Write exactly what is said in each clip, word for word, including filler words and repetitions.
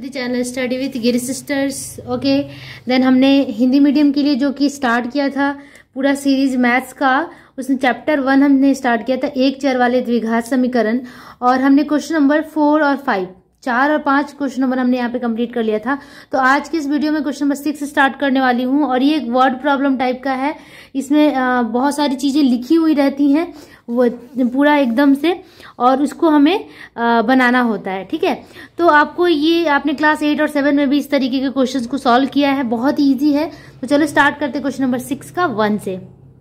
The channel study with Giri sisters. Okay, then हमने Hindi medium के लिए जो कि स्टार्ट किया था पूरा सीरीज मैथ्स का, उसमें चैप्टर वन हमने स्टार्ट किया था एक चर वाले द्विघात समीकरण, और हमने क्वेश्चन नंबर फोर और फाइव, चार और पांच क्वेश्चन नंबर हमने यहाँ पे कंप्लीट कर लिया था। तो आज की इस वीडियो में क्वेश्चन नंबर सिक्स स्टार्ट करने वाली हूँ, और ये एक वर्ड प्रॉब्लम टाइप का है। इसमें आ, बहुत सारी चीजें लिखी हुई रहती हैं वो पूरा एकदम से, और उसको हमें आ, बनाना होता है। ठीक है, तो आपको ये आपने क्लास एट और सेवन में भी इस तरीके के क्वेश्चंस को सॉल्व किया है, बहुत ईजी है। तो चलो स्टार्ट करते हैं क्वेश्चन नंबर सिक्स का वन से।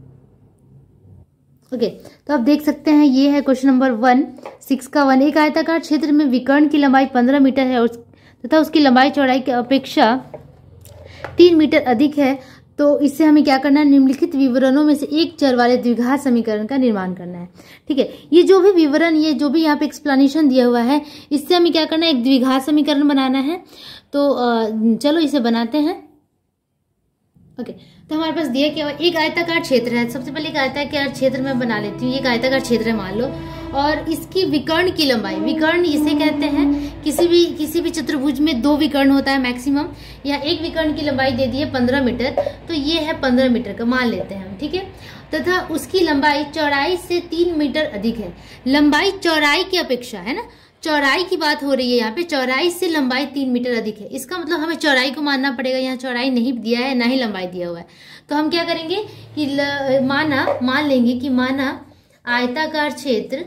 ओके okay, तो आप देख सकते हैं ये है क्वेश्चन नंबर वन, सिक्स का वन। एक आयताकार क्षेत्र में विकर्ण की लंबाई पंद्रह मीटर है और तथा उसकी लंबाई चौड़ाई की अपेक्षा तीन मीटर अधिक है। तो इससे हमें क्या करना है, निम्नलिखित विवरणों में से एक चर वाले द्विघात समीकरण का निर्माण करना है। ठीक है, ये जो भी विवरण, ये जो भी यहाँ पे एक्सप्लेनेशन दिया हुआ है, इससे हमें क्या करना है, एक द्विघात समीकरण बनाना है। तो चलो इसे बनाते हैं। ओके okay, तो हमारे पास दिया क्या हुआ, एक आयताकार क्षेत्र है। सबसे पहले एक आयताकार क्षेत्र में बना लेती हूँ। एक आयताकार क्षेत्र है मान लो, और इसकी विकर्ण की लंबाई, विकर्ण इसे कहते हैं, किसी भी किसी भी चतुर्भुज में दो विकर्ण होता है मैक्सिमम, या एक विकर्ण की लंबाई दे दी है पंद्रह मीटर, तो ये है पंद्रह मीटर का मान लेते हैं हम। ठीक है, तथा उसकी लंबाई चौड़ाई से तीन मीटर अधिक है। लंबाई चौड़ाई की अपेक्षा है ना, चौड़ाई की बात हो रही है यहाँ पे, चौड़ाई से लंबाई तीन मीटर अधिक है। इसका मतलब हमें चौड़ाई को मानना पड़ेगा। यहाँ चौड़ाई नहीं दिया है, ना ही लंबाई दिया हुआ है। तो हम क्या करेंगे कि ल, माना मान लेंगे कि माना आयताकार क्षेत्र,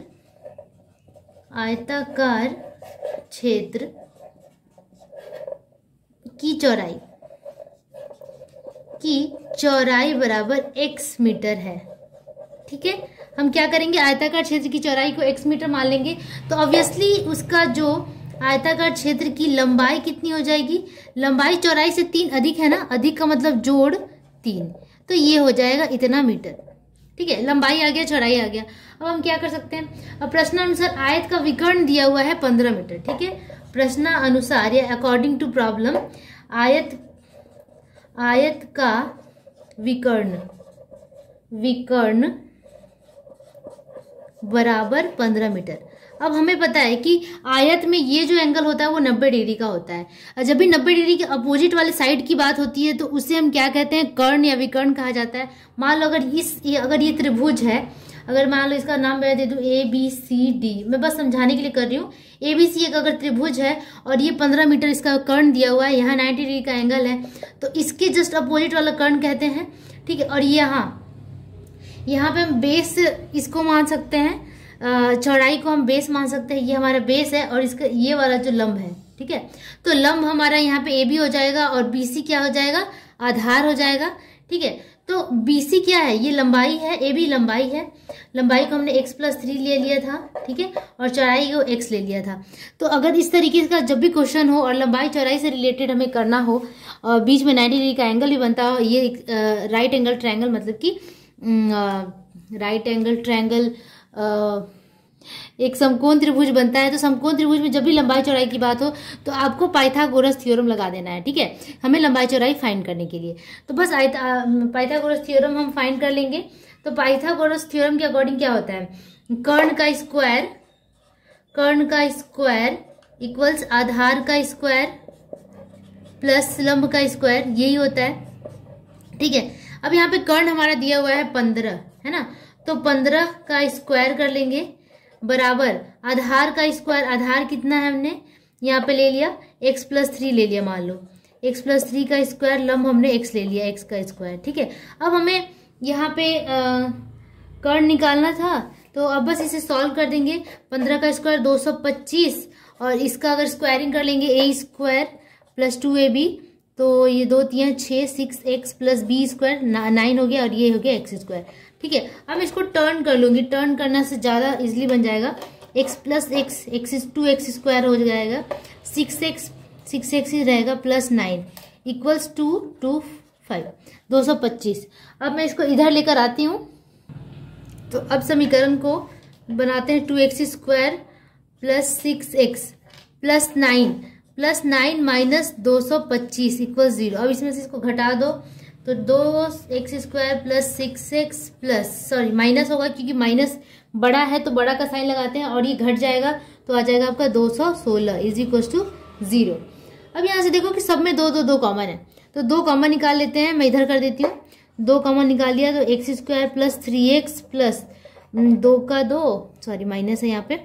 आयताकार क्षेत्र की चौड़ाई की चौड़ाई बराबर एक्स मीटर है। ठीक है, हम क्या करेंगे, आयताकार क्षेत्र की चौड़ाई को x मीटर मान लेंगे। तो ऑब्वियसली उसका जो आयताकार क्षेत्र की लंबाई कितनी हो जाएगी, लंबाई चौड़ाई से तीन अधिक है ना, अधिक का मतलब जोड़ तीन, तो ये हो जाएगा इतना मीटर। ठीक है, लंबाई आ गया, चौड़ाई आ गया। अब हम क्या कर सकते हैं, अब प्रश्नानुसार आयत का विकर्ण दिया हुआ है पंद्रह मीटर। ठीक है, प्रश्नानुसार या अकॉर्डिंग टू प्रॉब्लम आयत आयत का विकर्ण विकर्ण बराबर पंद्रह मीटर। अब हमें पता है कि आयत में ये जो एंगल होता है वो नब्बे डिग्री का होता है, और जब भी नब्बे डिग्री के अपोजिट वाले साइड की बात होती है तो उसे हम क्या कहते हैं, कर्ण या विकर्ण कहा जाता है। मान लो अगर इस ये, अगर ये त्रिभुज है, अगर मान लो इसका नाम मैं दे दूं ए बी सी डी, मैं बस समझाने के लिए कर रही हूँ। ए बी सी एक अगर त्रिभुज है और ये पंद्रह मीटर इसका कर्ण दिया हुआ है, यहाँ नाइन्टी डिग्री का एंगल है, तो इसके जस्ट अपोजिट वाला कर्ण कहते हैं। ठीक है, और यहाँ यहाँ पे हम बेस इसको मान सकते हैं, चौड़ाई को हम बेस मान सकते हैं, ये हमारा बेस है, और इसका ये वाला जो लंब है। ठीक है, तो लंब हमारा यहाँ पे ए बी हो जाएगा, और बी सी क्या हो जाएगा, आधार हो जाएगा। ठीक है, तो बी सी क्या है, ये लंबाई है, ए बी लंबाई है, लंबाई को हमने x प्लस थ्री ले लिया था। ठीक है, और चौड़ाई को x ले लिया था। तो अगर इस तरीके का जब भी क्वेश्चन हो और लंबाई चौड़ाई से रिलेटेड हमें करना हो, और बीच में नाइन्टी डिग्री का एंगल भी बनता हो, ये राइट एंगल ट्रायंगल, मतलब कि राइट एंगल ट्रायंगल एक समकोण त्रिभुज बनता है। तो समकोण त्रिभुज में जब भी लंबाई चौड़ाई की बात हो तो आपको पाइथागोरस थ्योरम लगा देना है। ठीक है, हमें लंबाई चौड़ाई फाइंड करने के लिए, तो बस पाइथागोरस थ्योरम हम फाइंड कर लेंगे। तो पाइथागोरस थ्योरम के अकॉर्डिंग क्या होता है, कर्ण का स्क्वायर कर्ण का स्क्वायर इक्वल्स आधार का स्क्वायर प्लस लंब का स्क्वायर, यही होता है। ठीक है, अब यहाँ पे कर्ण हमारा दिया हुआ है पंद्रह, है ना, तो पंद्रह का स्क्वायर कर लेंगे बराबर आधार का स्क्वायर, आधार कितना है हमने यहाँ पे ले लिया, x प्लस थ्री ले लिया, मान लो x प्लस थ्री का स्क्वायर, लंब हमने x ले लिया, x का स्क्वायर। ठीक है, अब हमें यहाँ पे कर्ण निकालना था, तो अब बस इसे सॉल्व कर देंगे। पंद्रह का स्क्वायर दो सौ पच्चीस, और इसका अगर स्क्वायरिंग कर लेंगे a square plus two a b, तो ये दो तीन छः, six x plus b square nine हो गया, और ये हो गया एक्स स्क्वायर। ठीक है, अब इसको टर्न कर लूंगी, टर्न करने से ज़्यादा इजीली बन जाएगा। X plus x x two x square हो जाएगा, सिक्स एक्स सिक्स एक्स ही रहेगा plus nine equals two two five, दो सौ पच्चीस। अब मैं इसको इधर लेकर आती हूँ, तो अब समीकरण को बनाते हैं, two x square plus six x plus nine plus nine minus दो सौ पच्चीस इक्वल जीरो। अब इसमें से इसको घटा दो, तो दो x square plus six x plus, sorry minus होगा क्योंकि माइनस बड़ा है तो बड़ा का साइन लगाते हैं, और ये घट जाएगा तो आ जाएगा आपका दो सौ सोलह इज इक्वल टू जीरो। अब यहाँ से देखो कि सब में दो दो दो कॉमन है, तो दो कॉमन निकाल लेते हैं। मैं इधर कर देती हूँ, दो कॉमन निकाल लिया तो x square plus three x plus दो का दो, सॉरी माइनस है यहाँ पे,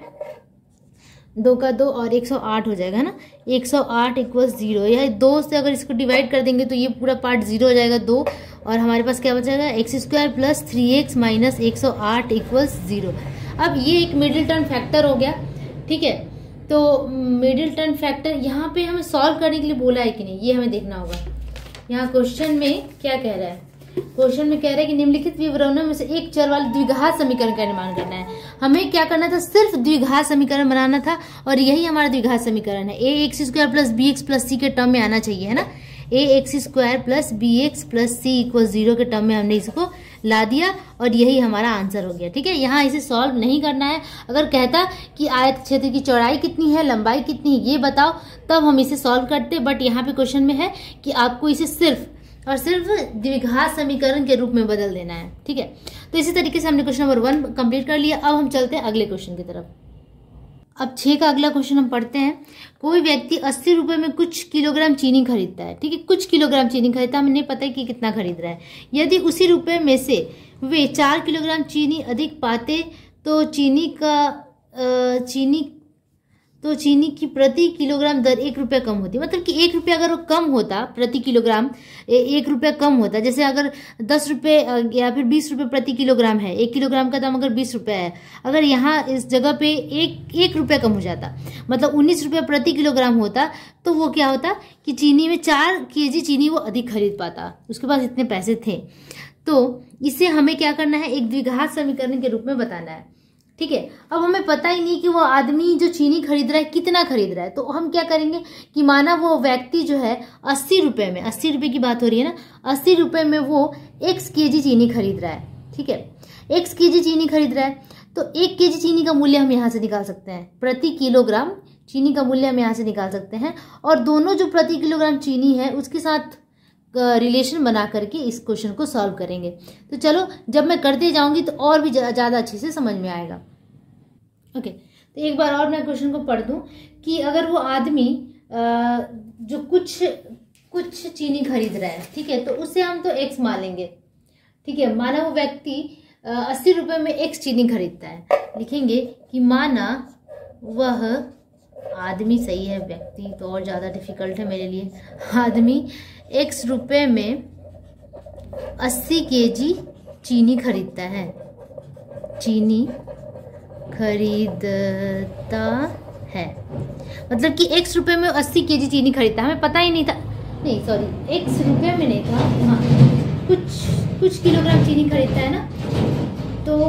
दो का दो और एक सौ आठ हो जाएगा ना। एक सौ आठ इक्वल्स जीरो, यह दो से अगर इसको डिवाइड कर देंगे तो ये पूरा पार्ट जीरो हो जाएगा दो, और हमारे पास क्या बचेगा x square plus three x minus एक सौ आठ इक्वल्स जीरो। अब ये एक मिडिल टर्म फैक्टर हो गया, ठीक है। तो मिडिल टर्म फैक्टर यहाँ पे हमें सॉल्व करने के लिए बोला है कि नहीं, ये हमें देखना होगा। यहाँ क्वेश्चन में क्या कह रहा है, क्वेश्चन में कह रहा है कि निम्नलिखित विवरणों में से एक चर वाले द्विघात समीकरण का निर्माण करना है। हमें क्या करना था, सिर्फ द्विघात समीकरण बनाना था, और यही हमारा द्विघात समीकरण है। A x square plus b x plus c के टर्म में आना चाहिए, है ना। A x square plus b x plus c equal zero के टर्म में हमने इसको ला दिया, और यही हमारा आंसर हो गया, ठीक है। यहाँ इसे सॉल्व नहीं करना है। अगर कहता कि आयत क्षेत्र की चौड़ाई कितनी है, लंबाई कितनी है, ये बताओ, तब हम इसे सॉल्व करते। बट यहाँ पे क्वेश्चन में है कि आपको इसे सिर्फ और सिर्फ द्विघात समीकरण के रूप में बदल देना है, ठीक है। तो इसी तरीके से हमने क्वेश्चन नंबर वन कंप्लीट कर लिया। अब हम चलते हैं अगले क्वेश्चन की तरफ। अब छह का अगला क्वेश्चन हम पढ़ते हैं। कोई व्यक्ति अस्सी रुपए में कुछ किलोग्राम चीनी खरीदता है, ठीक है, कुछ किलोग्राम चीनी खरीदता है, हमें नहीं पता है कि कितना खरीद रहा है। यदि उसी रुपए में से वे चार किलोग्राम चीनी अधिक पाते तो चीनी का चीनी तो चीनी की प्रति किलोग्राम दर एक रुपया कम होती, मतलब कि एक रुपया अगर वो कम होता प्रति किलोग्राम, एक रुपया कम होता। जैसे अगर दस रुपये या फिर बीस रुपये प्रति किलोग्राम है, एक किलोग्राम का दाम अगर बीस रुपया है, अगर यहाँ इस जगह पे एक एक रुपया कम हो जाता, मतलब उन्नीस रुपये प्रति किलोग्राम होता, तो वो क्या होता कि चीनी में चार केजी चीनी वो अधिक खरीद पाता, उसके पास इतने पैसे थे। तो इसे हमें क्या करना है, एक द्विघात समीकरण के रूप में बताना है, ठीक है। अब हमें पता ही नहीं कि वो आदमी जो चीनी खरीद रहा है कितना खरीद रहा है, तो हम क्या करेंगे कि माना वो व्यक्ति जो है अस्सी रुपए में, अस्सी रुपए की बात हो रही है ना, अस्सी रुपए में वो एक्स केजी चीनी खरीद रहा है, ठीक है, एक्स केजी चीनी खरीद रहा है। तो एक केजी चीनी का मूल्य हम यहाँ से निकाल सकते हैं, प्रति किलोग्राम चीनी का मूल्य हम यहाँ से निकाल सकते हैं, और दोनों जो प्रति किलोग्राम चीनी है उसके साथ रिलेशन बना करके इस क्वेश्चन को सॉल्व करेंगे। तो चलो, जब मैं करते जाऊंगी तो और भी ज़्यादा अच्छे से समझ में आएगा। ओके, तो एक बार और मैं क्वेश्चन को पढ़ दूं कि अगर वो आदमी जो कुछ कुछ चीनी खरीद रहा है, ठीक है, तो उससे हम तो एक्स मान लेंगे, ठीक है। माना वो व्यक्ति अस्सी रुपये में एक्स चीनी खरीदता है, लिखेंगे कि माना वह आदमी, सही है, व्यक्ति तो और ज़्यादा डिफिकल्ट है मेरे लिए, आदमी एक्स रुपए में अस्सी केजी चीनी खरीदता है, चीनी खरीदता है, मतलब कि एक्स रुपए में अस्सी केजी चीनी खरीदता है। हमें पता ही नहीं था, नहीं सॉरी एक्स रुपए में नहीं था, हाँ, कुछ कुछ किलोग्राम चीनी खरीदता है ना, तो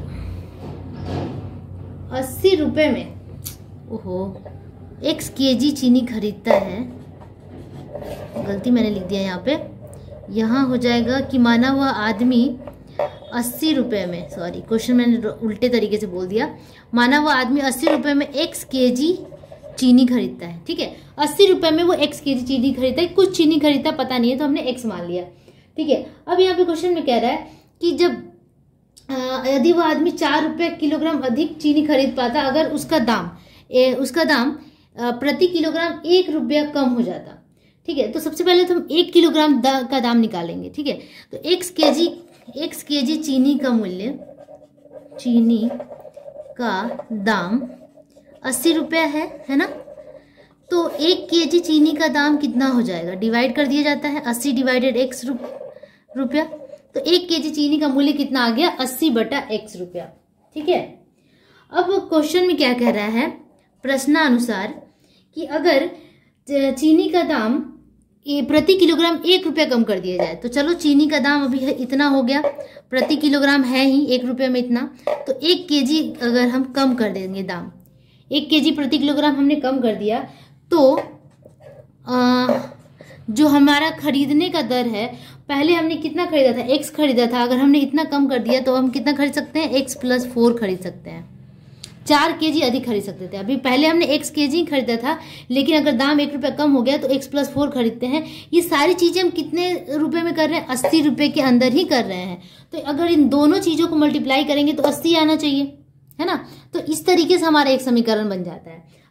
अस्सी रुपए में, ओहो, एक्स केजी चीनी खरीदता है, गलती मैंने लिख दिया यहाँ पे, यहाँ हो जाएगा कि माना वह आदमी अस्सी रुपये में, सॉरी क्वेश्चन मैंने उल्टे तरीके से बोल दिया, माना वह आदमी अस्सी रुपये में एक्स केजी चीनी खरीदता है, ठीक है, अस्सी रुपये में वो एक्स केजी चीनी खरीदता है, कुछ चीनी खरीदता पता नहीं है, तो हमने एक्स मान लिया, ठीक है। अब यहाँ पे क्वेश्चन में कह रहा है कि जब यदि वह आदमी चार रुपये किलोग्राम अधिक चीनी खरीद पाता अगर उसका दाम ए, उसका दाम प्रति किलोग्राम एक रुपया कम हो जाता, ठीक है। तो सबसे पहले तो हम एक किलोग्राम दा, का दाम निकालेंगे, ठीक है। तो एक्स केजी एक्स केजी चीनी का मूल्य, चीनी का दाम अस्सी रुपया है, है ना। तो एक केजी चीनी का दाम कितना हो जाएगा, डिवाइड कर दिया जाता है, अस्सी डिवाइडेड एक्स रुपया, तो एक केजी चीनी का मूल्य कितना आ गया, अस्सी बटा एक्स रुपया, ठीक है। अब क्वेश्चन में क्या कह रहा है, प्रश्नानुसार कि अगर चीनी का दाम प्रति किलोग्राम एक रुपया कम कर दिया जाए, तो चलो चीनी का दाम अभी इतना हो गया, प्रति किलोग्राम है ही एक रुपये में इतना, तो एक केजी अगर हम कम कर देंगे दाम, एक केजी प्रति किलोग्राम हमने कम कर दिया, तो आ, जो हमारा खरीदने का दर है, पहले हमने कितना खरीदा था, एक्स खरीदा था, अगर हमने इतना कम कर दिया तो हम कितना खरीद सकते हैं, एक्स प्लस फोर खरीद सकते हैं, चार केजी अधिक खरीद सकते थे। अभी पहले हमने एक्स केजी खरीदा था, लेकिन अगर दाम एक रुपया कम हो गया तो एक्स प्लस फोर खरीदते हैं। ये सारी चीजें हम कितने रुपए में कर रहे हैं, अस्सी रुपए के अंदर ही कर रहे हैं। तो अगर इन दोनों चीजों को मल्टीप्लाई करेंगे तो अस्सी आना चाहिए, है ना। तो इस तरीके से हमारा एक समीकरण बन जाता है।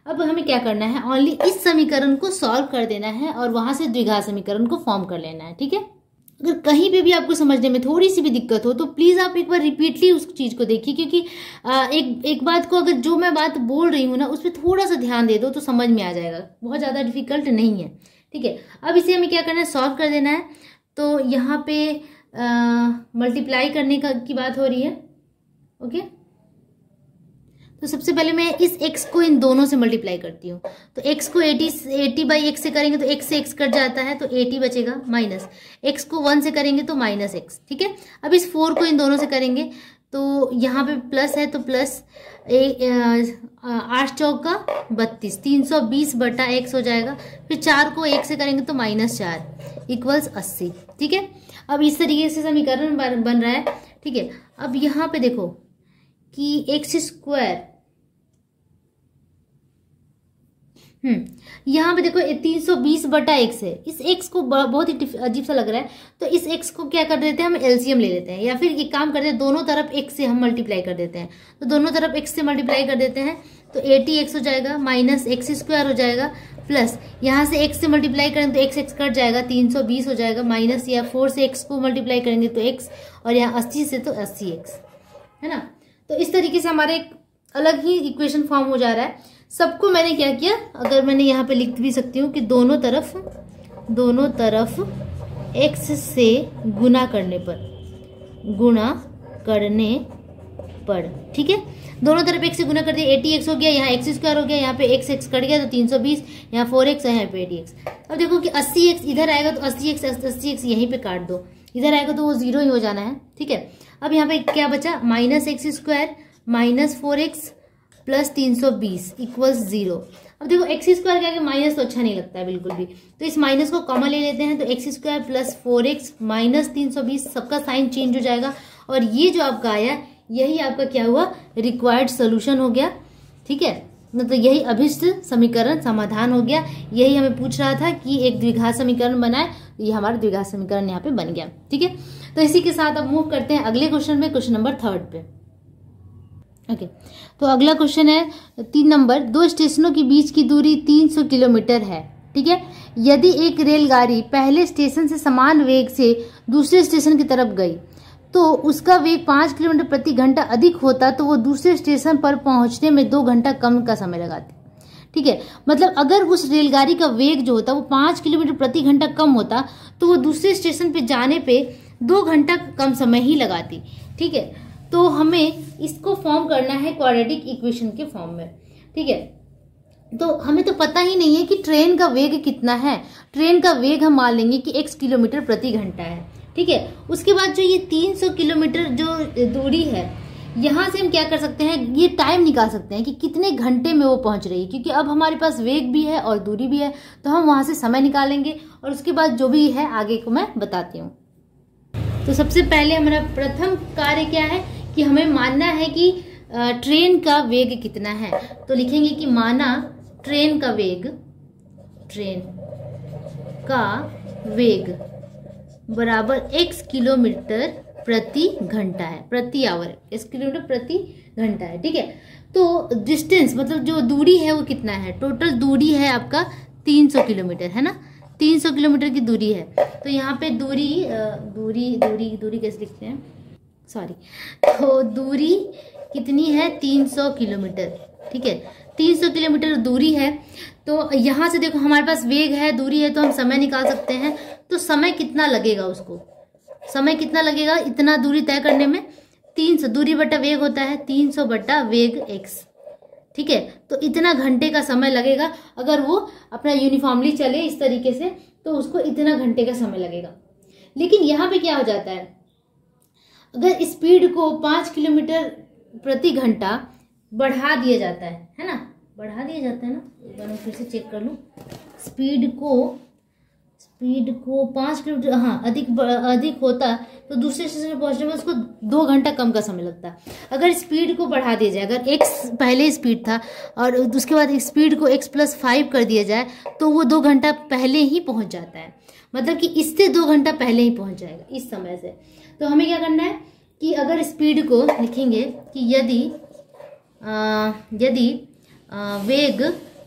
अब हमें क्या करना है, ओनली इस समीकरण को सॉल्व कर देना है और वहां से द्विघात समीकरण को फॉर्म कर लेना है। ठीक है, अगर कहीं पे भी आपको समझने में थोड़ी सी भी दिक्कत हो तो प्लीज आप एक बार रिपीटली उस चीज को देखिए, क्योंकि आ, एक एक बात को, अगर जो मैं बात बोल रही हूँ ना उस पर थोड़ा सा ध्यान दे दो तो समझ में आ जाएगा, बहुत ज्यादा डिफिकल्ट नहीं है। ठीक है, अब इसे हमें क्या करना है, सॉल्व कर देना है। तो यहाँ पे मल्टीप्लाई करने का की बात हो रही है। ओके, तो सबसे पहले मैं इस x को इन दोनों से मल्टीप्लाई करती हूँ। तो x को अस्सी अस्सी बाई x से करेंगे तो x से x कट जाता है तो अस्सी बचेगा, माइनस x को वन से करेंगे तो माइनस x। ठीक है, अब इस फोर को इन दोनों से करेंगे तो यहाँ पे प्लस है तो प्लस आठ चौका बत्तीस, तीन सौ बीस बटा एक्स हो जाएगा। फिर चार को एक से करेंगे तो माइनस चार इक्वल्स अस्सी। ठीक है, अब इस तरीके से समीकरण बन रहा है। ठीक है, अब यहाँ पे देखो कि एक्स स्क्वायर, हम्म यहाँ पे देखो तीन सौ बीस बटा एक्स है, इस एक्स को बहुत ही अजीब सा लग रहा है तो इस एक्स को क्या कर देते हैं, हम एलसीएम ले लेते हैं, या फिर एक काम करते हैं दोनों तरफ एक्स से हम मल्टीप्लाई कर देते हैं। तो दोनों तरफ एक्स से मल्टीप्लाई कर देते हैं तो एटी एक्स हो जाएगा, माइनस एक्स स्क्वायर हो जाएगा, प्लस यहाँ से एक्स से मल्टीप्लाई करेंगे तो एक्स एक्स कट जाएगा, तीन सौ बीस हो जाएगा, माइनस या फोर से एक्स को मल्टीप्लाई करेंगे तो एक्स, और यहाँ अस्सी से तो अस्सी एक्स, है ना। तो इस तरीके से हमारा एक अलग ही इक्वेशन फॉर्म हो जा रहा है। सबको मैंने क्या किया, अगर मैंने यहाँ पे लिख भी सकती हूँ कि दोनों तरफ दोनों तरफ x से गुना करने पर गुणा करने पर ठीक है, दोनों तरफ x से गुना कर दिया, अस्सी एक्स हो गया, यहाँ एक्स स्क्वायर हो गया, यहाँ पे x x कट गया तो तीन सौ बीस, यहाँ फोर एक्स है, यहाँ पे अस्सी एक्स। अब देखो कि अस्सी एक्स इधर आएगा तो अस्सी एक्स अस्सी एक्स यहीं पे काट दो, इधर आएगा तो वो जीरो ही हो जाना है। ठीक है, अब यहाँ पे क्या बचा, minus x square minus four x plus तीन सौ बीस इक्वल्स जीरो। अब देखो एक्स स्क्वायर के आगे माइनस तो अच्छा नहीं लगता है बिल्कुल भी, तो इस माइनस को कॉमन ले लेते हैं तो x square plus four x minus तीन सौ बीस, सबका साइन चेंज हो जाएगा और ये जो आपका आया यही आपका क्या हुआ, रिक्वायर्ड सोल्यूशन हो गया। ठीक है, मतलब यही अभिष्ट समीकरण समाधान हो गया। यही हमें पूछ रहा था कि एक द्विघात समीकरण बनाए, ये हमारा द्विघात समीकरण यहाँ पे बन गया। ठीक है, तो इसी के साथ अब मूव करते हैं अगले क्वेश्चन में, क्वेश्चन नंबर थर्ड पे। Okay okay. तो अगला क्वेश्चन है तीन नंबर, दो स्टेशनों के बीच की दूरी तीन सौ किलोमीटर है। ठीक है, यदि एक रेलगाड़ी पहले स्टेशन से समान वेग से दूसरे स्टेशन की तरफ गई तो उसका वेग पाँच किलोमीटर प्रति घंटा अधिक होता तो वो दूसरे स्टेशन पर पहुंचने में दो घंटा कम का समय लगाती। ठीक है, मतलब अगर उस रेलगाड़ी का वेग जो होता वो पाँच किलोमीटर प्रति घंटा कम होता तो वो दूसरे स्टेशन पे जाने पे दो घंटा कम समय ही लगाती। ठीक है, तो हमें इसको फॉर्म करना है क्वाड्रेटिक इक्वेशन के फॉर्म में। ठीक है, तो हमें तो पता ही नहीं है कि ट्रेन का वेग कितना है। ट्रेन का वेग हम मान लेंगे कि x किलोमीटर प्रति घंटा है। ठीक है, उसके बाद जो ये तीन सौ किलोमीटर जो दूरी है, यहाँ से हम क्या कर सकते हैं, ये टाइम निकाल सकते हैं कि कितने घंटे में वो पहुंच रही है, क्योंकि अब हमारे पास वेग भी है और दूरी भी है, तो हम वहां से समय निकालेंगे और उसके बाद जो भी है आगे को मैं बताती हूँ। तो सबसे पहले हमारा प्रथम कार्य क्या है कि हमें मानना है कि ट्रेन का वेग कितना है। तो लिखेंगे कि माना ट्रेन का वेग ट्रेन का वेग बराबर x किलोमीटर प्रति घंटा है, प्रति आवर, x किलोमीटर प्रति घंटा है। ठीक है, तो डिस्टेंस मतलब जो दूरी है वो कितना है, टोटल दूरी है आपका तीन सौ किलोमीटर, है ना, तीन सौ किलोमीटर की दूरी है। तो यहाँ पे दूरी दूरी दूरी दूरी कैसे लिखते हैं, सॉरी, तो दूरी कितनी है, तीन सौ किलोमीटर। ठीक है, तीन सौ किलोमीटर दूरी है। तो यहाँ से देखो हमारे पास वेग है, दूरी है, तो हम समय निकाल सकते हैं। तो समय कितना लगेगा, उसको समय कितना लगेगा इतना दूरी तय करने में, तीन सौ, दूरी बटा वेग होता है तीन सौ बटा वेग एक्स। ठीक है, तो इतना घंटे का समय लगेगा। अगर वो अपना यूनिफॉर्मली चले इस तरीके से तो उसको इतना घंटे का समय लगेगा। लेकिन यहाँ पे क्या हो जाता है, अगर स्पीड को पाँच किलोमीटर प्रति घंटा बढ़ा दिया जाता है, है ना, बढ़ा दिया जाता है ना, एक बार मैं फिर से चेक कर लूँ, स्पीड को स्पीड को पाँच किलोमीटर हाँ अधिक अधिक होता तो दूसरे स्टेशन में पहुंचने में उसको दो घंटा कम का समय लगता। अगर स्पीड को बढ़ा दिया जाए, अगर एक्स पहले स्पीड था और उसके बाद स्पीड को एक्स प्लस फाइव कर दिया जाए तो वो दो घंटा पहले ही पहुंच जाता है, मतलब कि इससे दो घंटा पहले ही पहुंच जाएगा इस समय से। तो हमें क्या करना है कि अगर स्पीड को लिखेंगे कि यदि आ, यदि आ, वेग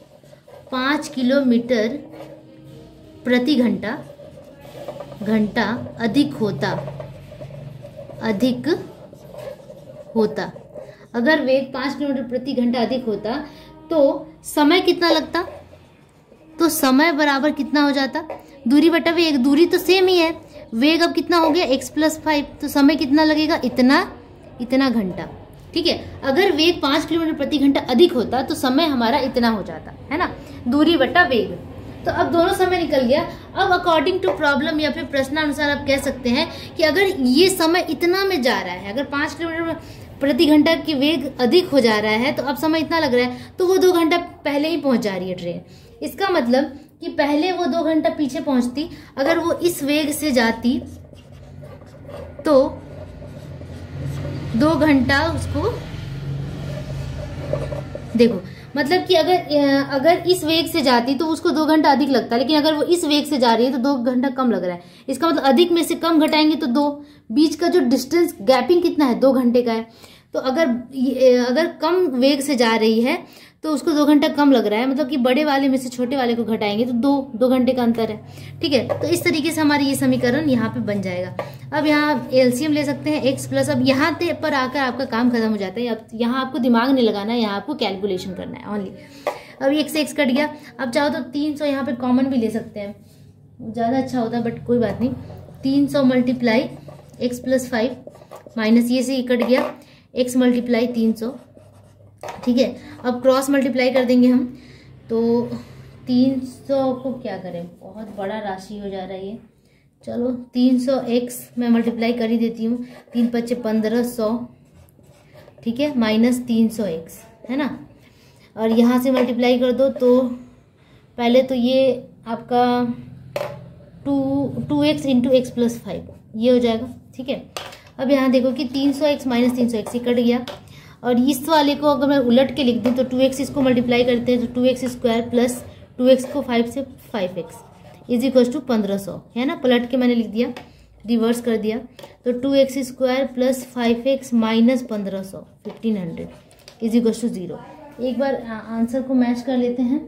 पाँच किलोमीटर प्रति घंटा घंटा अधिक होता अधिक होता अगर वेग पाँच किलोमीटर प्रति घंटा अधिक होता तो समय कितना लगता? तो समय बराबर कितना हो जाता? दूरी बटा वेग, दूरी तो सेम ही है, वेग अब कितना हो गया x प्लस फाइव, तो समय कितना लगेगा? इतना इतना घंटा। ठीक है, अगर वेग पाँच किलोमीटर प्रति घंटा अधिक होता तो समय हमारा इतना हो जाता है ना, दूरी बटा वेग। तो अब दोनों समय निकल गया। अब अकॉर्डिंग टू प्रॉब्लम या फिर प्रश्नानुसार आप कह सकते हैं कि अगर ये समय इतना में जा रहा है, अगर पाँच किलोमीटर प्रति घंटा की वेग अधिक हो जा रहा है तो अब समय इतना लग रहा है, तो वो दो घंटा पहले ही पहुंच जा रही है ट्रेन। इसका मतलब कि पहले वो दो घंटा पीछे पहुंचती, अगर वो इस वेग से जाती तो दो घंटा उसको, देखो मतलब कि अगर अगर इस वेग से जाती तो उसको दो घंटा अधिक लगता, लेकिन अगर वो इस वेग से जा रही है तो दो घंटा कम लग रहा है। इसका मतलब अधिक में से कम घटाएंगे तो दो, बीच का जो डिस्टेंस गैपिंग कितना है? दो घंटे का है। तो अगर अगर कम वेग से जा रही है तो उसको दो घंटा कम लग रहा है, मतलब कि बड़े वाले में से छोटे वाले को घटाएंगे तो दो दो घंटे का अंतर है। ठीक है, तो इस तरीके से हमारा ये समीकरण यहाँ पे बन जाएगा। अब यहाँ एलसीएम ले सकते हैं x प्लस, अब यहाँ पर आकर आपका काम खत्म हो जाता है। अब यहाँ आपको दिमाग नहीं लगाना है, यहाँ आपको कैलकुलेशन करना है ओनली। अब एक से एक्स कट गया, अब चाहो तो तीन सौ यहाँ पे कॉमन भी ले सकते हैं, ज़्यादा अच्छा होता है बट कोई बात नहीं। तीन सौ multiply x plus five minus ये से ये कट गया, एक्स मल्टीप्लाई तीन सौ। ठीक है, अब क्रॉस मल्टीप्लाई कर देंगे हम, तो तीन सौ को क्या करें, बहुत बड़ा राशि हो जा रही है। चलो तीन सौ एक्स मैं मल्टीप्लाई कर ही देती हूँ, तीन पच्चे पंद्रह सौ, ठीक है, माइनस तीन सौ एक्स है ना। और यहाँ से मल्टीप्लाई कर दो तो पहले तो ये आपका two two x into x plus five ये हो जाएगा। ठीक है, अब यहाँ देखो कि तीन सौ एक्स माइनस तीन सौ एक्स ये कट गया, और इस वाले को अगर मैं उलट के लिख दूँ तो टू एक्स इसको मल्टीप्लाई करते हैं तो two x square plus two x को फाइव से five x is equal to पंद्रह सौ है ना। पलट के मैंने लिख दिया, रिवर्स कर दिया, तो two x square plus five x minus पंद्रह सौ fifteen hundred is equal to zero. एक बार आंसर को मैच कर लेते हैं।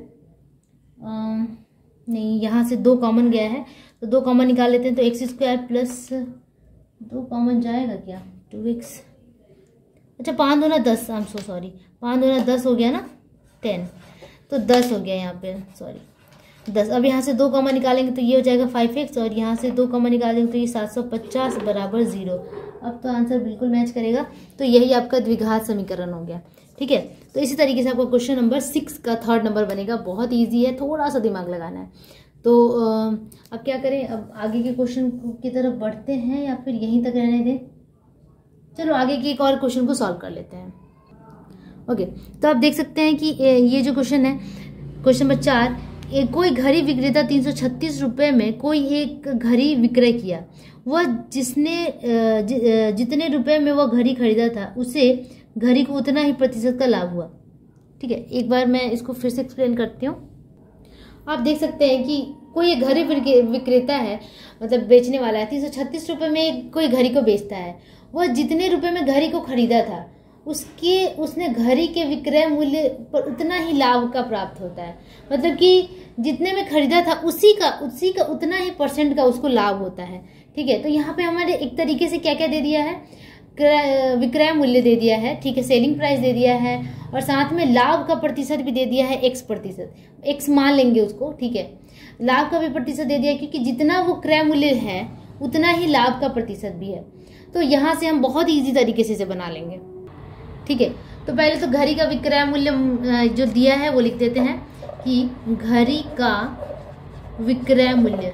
आ, नहीं, यहाँ से दो कॉमन गया है तो दो कॉमन निकाल लेते हैं, तो एक्स स्क्वायर प्लस दो कॉमन जाएगा क्या, टू एक्स, अच्छा पाँच दो ना दस, आई एम सो सॉरी, पाँच दो ना दस हो गया ना, टेन, तो दस हो गया यहाँ पे, सॉरी दस। अब यहाँ से दो कॉमन निकालेंगे तो ये हो जाएगा फाइव एक्स, और यहाँ से दो कॉमन निकालेंगे तो ये सात सौ पचास बराबर जीरो। अब तो आंसर बिल्कुल मैच करेगा, तो यही आपका द्विघात समीकरण हो गया। ठीक है, तो इसी तरीके से आपका क्वेश्चन नंबर सिक्स का थर्ड नंबर बनेगा। बहुत ईजी है, थोड़ा सा दिमाग लगाना है। तो अब क्या करें, अब आगे के क्वेश्चन की तरफ बढ़ते हैं या फिर यहीं तक रहने दें? चलो आगे के एक और क्वेश्चन को सॉल्व कर लेते हैं। ओके, तो आप देख सकते हैं कि ये जो क्वेश्चन है, क्वेश्चन नंबर चार, कोई घड़ी विक्रेता तीन सौ छत्तीस रुपये में कोई एक घड़ी विक्रय किया। वह जिसने ज, जितने रुपए में वह घड़ी खरीदा था उसे घड़ी को उतना ही प्रतिशत का लाभ हुआ। ठीक है, एक बार मैं इसको फिर से एक्सप्लेन करती हूँ। आप देख सकते हैं कि कोई एक घड़ी विक्रेता है, मतलब बेचने वाला है, तीन सौ छत्तीस रुपये में कोई घड़ी को बेचता है। वह जितने रुपए में घड़ी को खरीदा था उसके उसने घड़ी के विक्रय मूल्य पर उतना ही लाभ का प्राप्त होता है। मतलब कि जितने में खरीदा था उसी का उसी का उतना ही परसेंट का उसको लाभ होता है। ठीक है, तो यहाँ पे हमारे एक तरीके से क्या क्या दे दिया है, विक्रय मूल्य दे दिया है, ठीक है, सेलिंग प्राइस दे दिया है, और साथ में लाभ का प्रतिशत भी दे दिया है, एक्स प्रतिशत, एक्स मान लेंगे उसको। ठीक है, लाभ का भी प्रतिशत दे दिया है, क्योंकि जितना वो क्रय मूल्य है उतना ही लाभ का प्रतिशत भी है। तो यहाँ से हम बहुत इजी तरीके से इसे बना लेंगे। ठीक है, तो पहले तो घड़ी का विक्रय मूल्य जो दिया है वो लिख देते हैं कि घड़ी का विक्रय मूल्य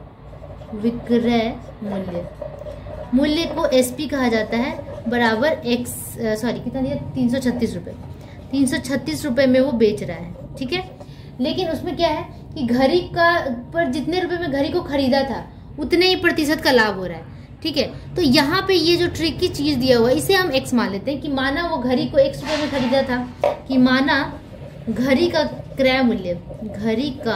विक्रय मूल्य मूल्य को एसपी कहा जाता है, बराबर एक्स, सॉरी कितना दिया, तीन सौ छत्तीस रुपये तीन सौ छत्तीस रुपये में वो बेच रहा है। ठीक है, लेकिन उसमें क्या है कि घड़ी का पर जितने रुपए में घड़ी को खरीदा था उतने ही प्रतिशत का लाभ हो रहा है। ठीक है, तो यहाँ पे ये जो ट्रिकी चीज दिया हुआ है इसे हम एक्स मान लेते हैं कि माना वो घड़ी को एक्स रुपए में खरीदा था, कि माना घड़ी का क्रय मूल्य घड़ी का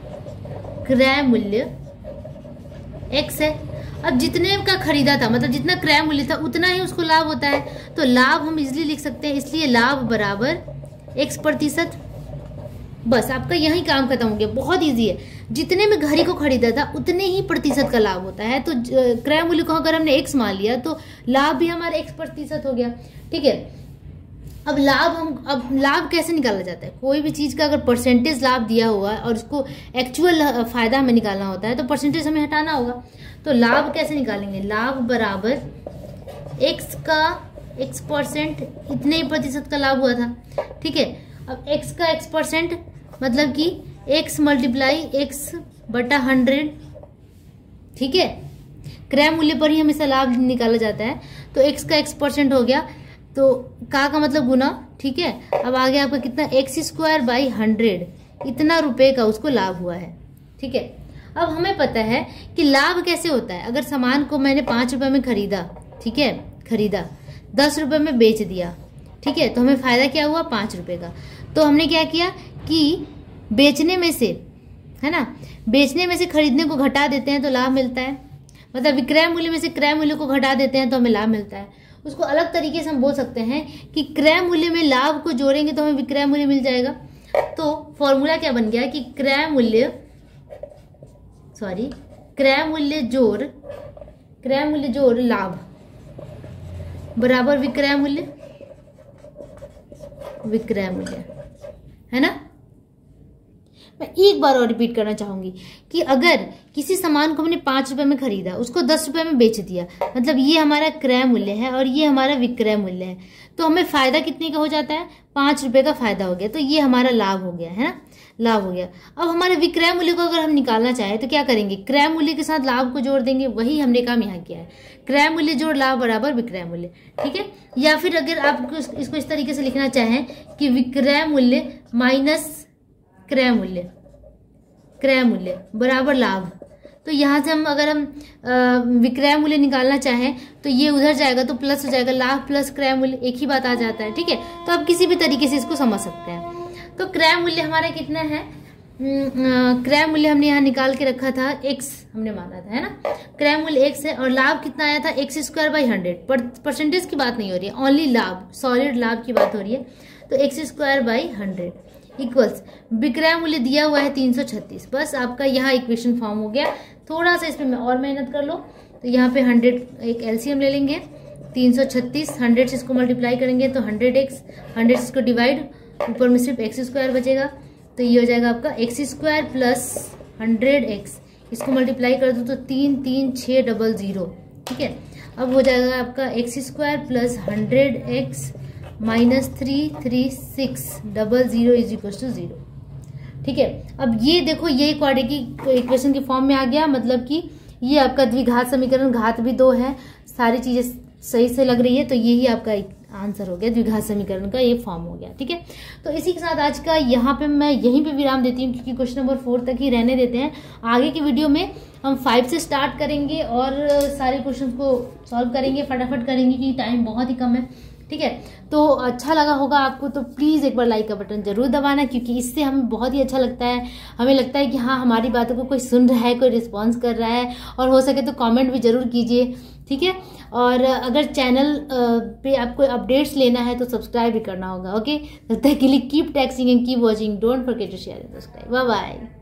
क्रय मूल्य एक्स है। अब जितने का खरीदा था, मतलब जितना क्रय मूल्य था उतना ही उसको लाभ होता है। तो लाभ हम इजिली लिख सकते हैं, इसलिए लाभ बराबर एक्स प्रतिशत। बस आपका यही काम खत्म हो गया। बहुत इजी है। जितने में घड़ी को खरीदा था उतने ही प्रतिशत का लाभ होता है। तो क्रय मूल्य को अगर हमने एक्स मान लिया तो लाभ भी हमारा एक्स प्रतिशत हो गया। ठीक है, अब लाभ हम अब लाभ कैसे निकाला जाता है? कोई भी चीज का अगर परसेंटेज लाभ दिया हुआ है और उसको एक्चुअल फायदा हमें निकालना होता है तो परसेंटेज हमें हटाना होगा। तो लाभ कैसे निकालेंगे? लाभ बराबर एक्स का एक्स परसेंट, इतने ही प्रतिशत का लाभ हुआ था। ठीक है, अब एक्स का एक्स परसेंट मतलब कि एक्स मल्टीप्लाई एक्स बटा हंड्रेड। ठीक है, क्रय मूल्य पर ही हमेशा लाभ निकाला जाता है। तो एक्स का एक्स परसेंट हो गया, तो का का मतलब गुना। ठीक है, अब आगे आपका कितना, एक्स स्क्वायर बाई हंड्रेड, इतना रुपए का उसको लाभ हुआ है। ठीक है, अब हमें पता है कि लाभ कैसे होता है। अगर सामान को मैंने पाँच रुपए में खरीदा, ठीक है, खरीदा दस रुपए में बेच दिया, ठीक है, तो हमें फायदा क्या हुआ? पाँच रुपए का। तो हमने क्या किया कि बेचने में से, है ना, बेचने में से खरीदने को घटा देते हैं तो लाभ मिलता है। मतलब विक्रय मूल्य में से क्रय मूल्य को घटा देते हैं तो हमें लाभ मिलता है। उसको अलग तरीके से हम बोल सकते हैं कि क्रय मूल्य में लाभ को जोड़ेंगे तो हमें विक्रय मूल्य मिल जाएगा। तो फॉर्मूला क्या बन गया कि क्रय मूल्य सॉरी क्रय मूल्य जोड़ क्रय मूल्य जोड़ लाभ बराबर विक्रय मूल्य विक्रय मूल्य, है ना। मैं एक बार और रिपीट करना चाहूंगी कि अगर किसी सामान को हमने पांच रुपए में खरीदा, उसको दस रुपए में बेच दिया, मतलब ये हमारा क्रय मूल्य है और ये हमारा विक्रय मूल्य है, तो हमें फायदा कितने का हो जाता है? पांच रुपए का फायदा हो गया। तो ये हमारा लाभ हो गया, है ना, लाभ हो गया। अब हमारे विक्रय मूल्य को अगर हम निकालना चाहें तो क्या करेंगे? क्रय मूल्य के साथ लाभ को जोड़ देंगे। वही हमने काम यहाँ किया है, क्रय मूल्य जोड़ लाभ बराबर विक्रय मूल्य। ठीक है, या फिर अगर आप इसको इस तरीके से लिखना चाहें कि विक्रय मूल्य माइनस क्रय मूल्य क्रय मूल्य बराबर लाभ, तो यहाँ से हम अगर हम विक्रय मूल्य निकालना चाहें तो ये उधर जाएगा तो प्लस हो जाएगा, लाभ प्लस क्रय मूल्य एक ही बात आ जाता है। ठीक है, तो आप किसी भी तरीके से इसको समझ सकते हैं। तो क्रय मूल्य हमारा कितना है? क्रय मूल्य हमने यहाँ निकाल के रखा था, एक्स हमने माना था, है ना। क्रय मूल्य एक्स है और लाभ कितना आया था? X square by hundred. Percentage की बात नहीं हो रही है, ओनली लाभ, सॉलिड लाभ की बात हो रही है। तो x square by hundred equals विक्रय मूल्य दिया हुआ है तीन सौ छत्तीस। बस आपका यहाँ इक्वेशन फॉर्म हो गया। थोड़ा सा इसमें और मेहनत कर लो तो यहाँ पे हंड्रेड एक एलसीएम ले लेंगे, तीन सौ छत्तीस हंड्रेड से इसको मल्टीप्लाई करेंगे तो हंड्रेड एक्स, हंड्रेड से इसको डिवाइड, ऊपर में सिर्फ एक्स स्क्वायर बचेगा। तो ये हो जाएगा आपका x square plus hundred x, इसको मल्टीप्लाई कर दो तो तीन तीन छः डबल जीरो। ठीक है, अब हो जाएगा आपका x square plus hundred x minus three three six double zero is equal to zero. ठीक है, अब ये देखो ये क्वाड्रेटिक इक्वेशन के फॉर्म में आ गया, मतलब कि ये आपका द्विघात समीकरण, घात भी दो है, सारी चीजें सही से लग रही है, तो यही आपका आंसर हो गया, द्विघात समीकरण का ये फॉर्म हो गया। ठीक है, तो इसी के साथ आज का यहाँ पे मैं यहीं पे विराम देती हूँ क्योंकि क्वेश्चन नंबर फोर तक ही रहने देते हैं। आगे की वीडियो में हम फाइव से स्टार्ट करेंगे और सारे क्वेश्चन को सॉल्व करेंगे, फटाफट करेंगे क्योंकि टाइम बहुत ही कम है। ठीक है, तो अच्छा लगा होगा आपको तो प्लीज़ एक बार लाइक का बटन जरूर दबाना, क्योंकि इससे हमें बहुत ही अच्छा लगता है। हमें लगता है कि हाँ हमारी बातों को कोई सुन रहा है, कोई रिस्पॉन्स कर रहा है, और हो सके तो कमेंट भी जरूर कीजिए। ठीक है, और अगर चैनल पे आपको अपडेट्स लेना है तो सब्सक्राइब भी करना होगा। ओके, तब तक के लिए keep taxing and keep watching, don't forget to share and subscribe. Bye bye.